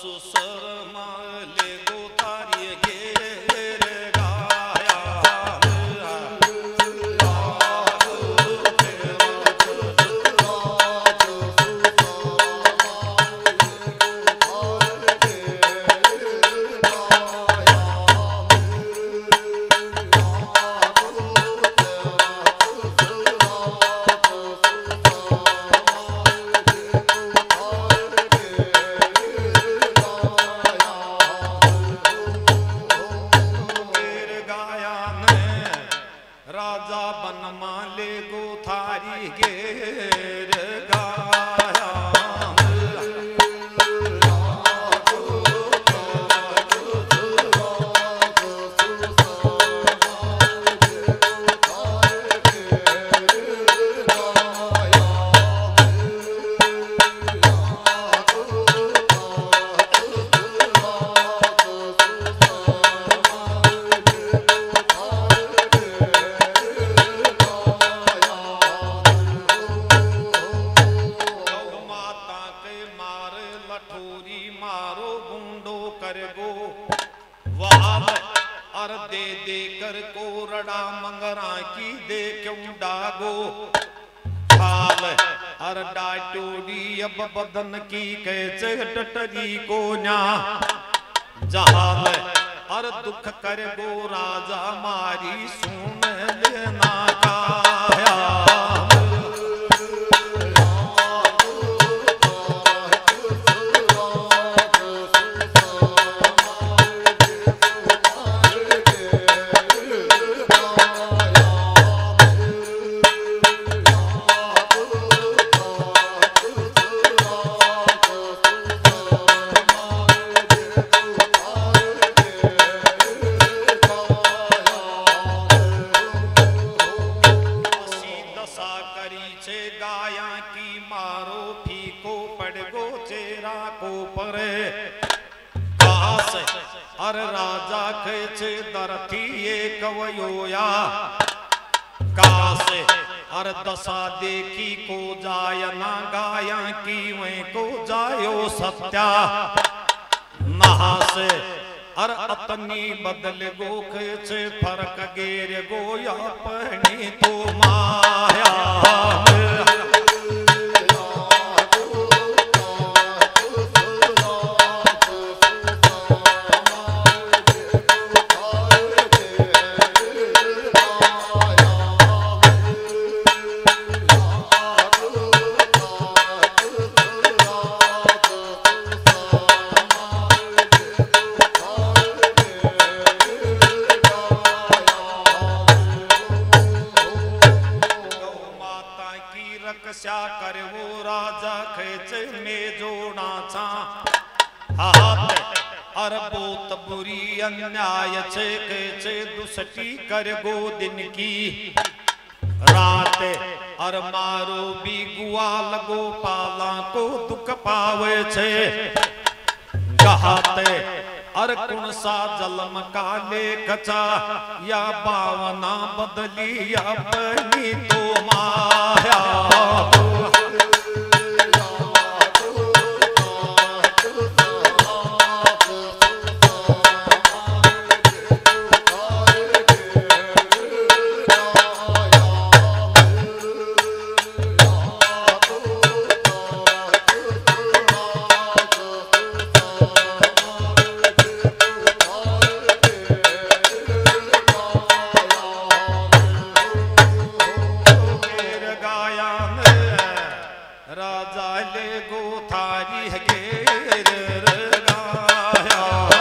सुसर माले गो थारी घेर गाया राजा बन माले गो थारी घेर गाया मारो गुंडो कर गो वाल अर दे दे कर को रड़ा मंगरा की दे क्यों डागो खाल अर डाटोड़ी अब बदन की कैसे टटरी को न्या जहाल अर दुख कर गो राजा मारी सुन लेना काया गाया की मारो फीको पड़गो चेरा को परे कास अर राजा खेचे दरथी ये कवयोया कास अर दशा देखी को जाय ना गाया की वहीं को जायो सत्या नहासे अर अतनी बदल गो खेचे फरक गेर गो या पहनी तो माया रक्षा कर वो राजा खेचे में जोड़ा चा हाथ अर बोत बुरी अन्याय छे खेचे दुसटी कर गो दिन की रात अर मारो भी गुआल गो पाला को दुख पावे छे गहाते अर कुण सा जलम काले कचा या बावना बदली अपनी तो माया राजा ले गो थारी घेर गाया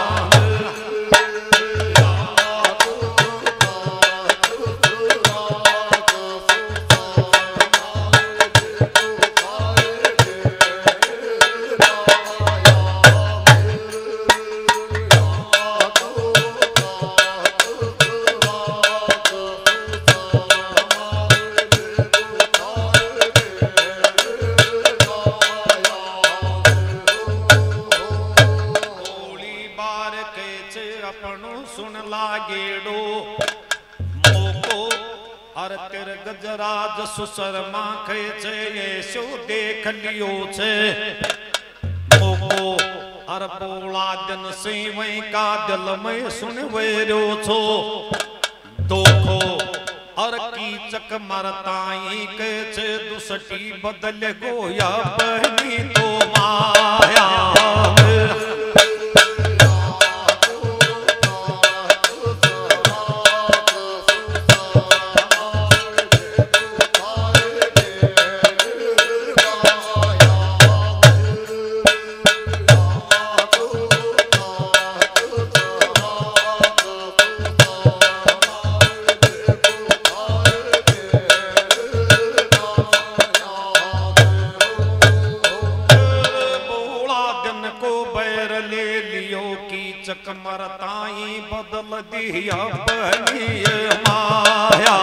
सुन लागेड़ो मोको अर तेर गजराज सुसर माखे छे ये शो देख लियो छे मोको अर बोला दिन से वही का दिल में सुन वेरो छो दोखो और कीचक मरताई के छे दुसटी बदल गोया बहनी तो माया मरताई बदल दिया बहनी माया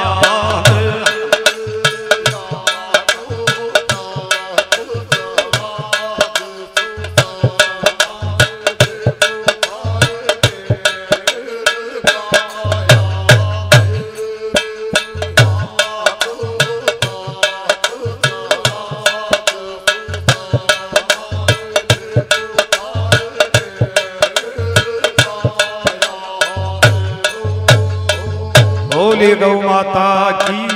बोली गौ माता की